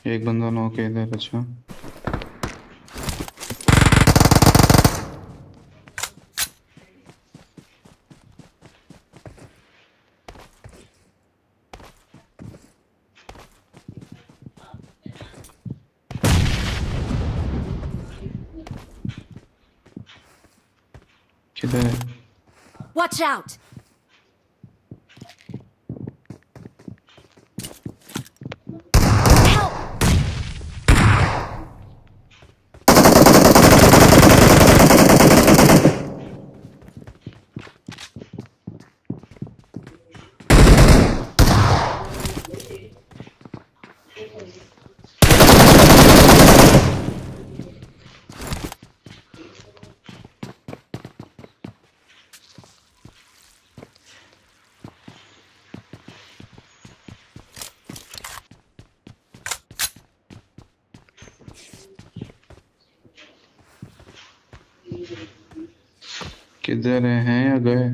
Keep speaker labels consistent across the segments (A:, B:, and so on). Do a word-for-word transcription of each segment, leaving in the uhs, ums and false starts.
A: एक बंदा नॉक है इधर। अच्छा किधर है?
B: Watch out!
A: किधर हैं या गए?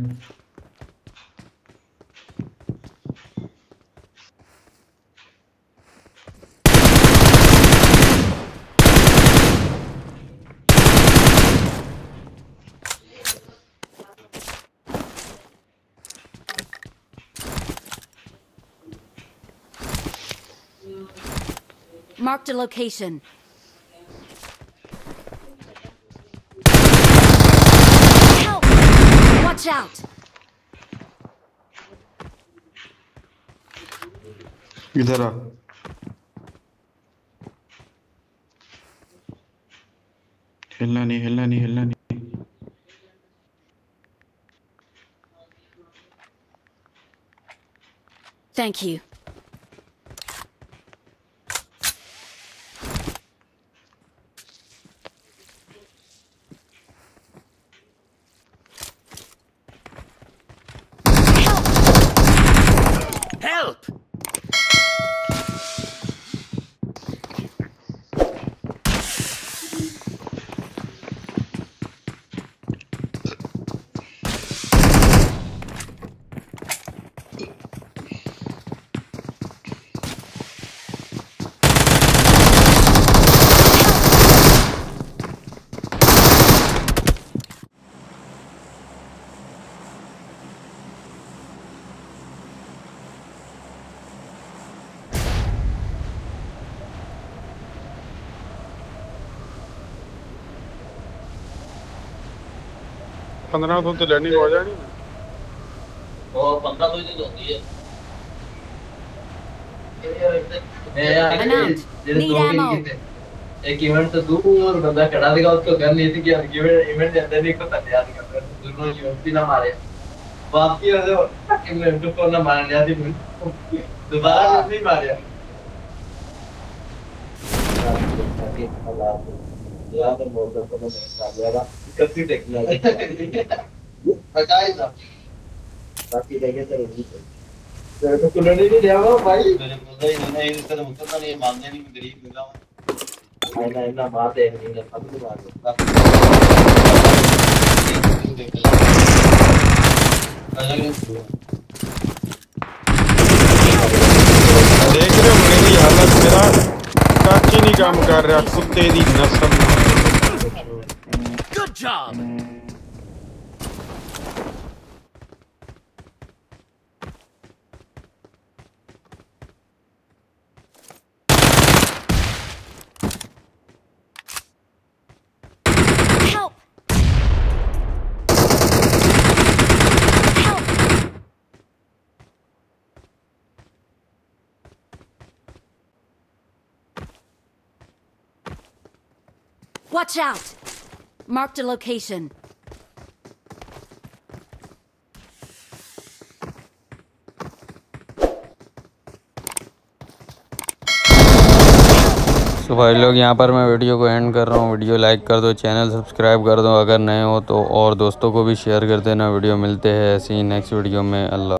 B: Marked a location. Help! Watch out!
A: इधर आ। हिलना नहीं, हिलना नहीं, हिलना नहीं।
B: Thank you.
C: Help!
A: पंद्रह सौ तो लर्निंग हो जानी
D: और पंद्रह सौ ही होती है। एक इवेंट तो दूर बंदा खड़ा देगा, उसको गन नहीं थी कि इवेंट इवेंट अंदर नहीं को तैयार कर रहा है, दूर को इवेंट भी ना मारे वापसी आ जाओ इवेंट को ना मार लिया थी, दोबारा नहीं मारे यार। तो मोटर को निकाल दिया कितनी टेक्नोलॉजी हटाई था बाकी देखे तो नहीं तेरे को कुलर नहीं दिया हुआ भाई, मैंने बोला ही नहीं इसका तो मतलब नहीं मानने नहीं मैं गरीब मिला हूं। आईना इतना मार दे नहीं ना सब मार दो
A: देख रहे हो मेरी हालत, मेरा काची नहीं काम कर रहा, कुत्ते दी नस्ल।
C: Good job!
B: Help! Help! Watch out! Marked a location.
E: तो भाई लोग यहाँ पर मैं वीडियो को एंड कर रहा हूँ। वीडियो लाइक कर दो, चैनल सब्सक्राइब कर दो अगर नए हो तो, और दोस्तों को भी शेयर कर देना वीडियो। मिलते हैं ऐसे ही नेक्स्ट वीडियो में। अल्लाह।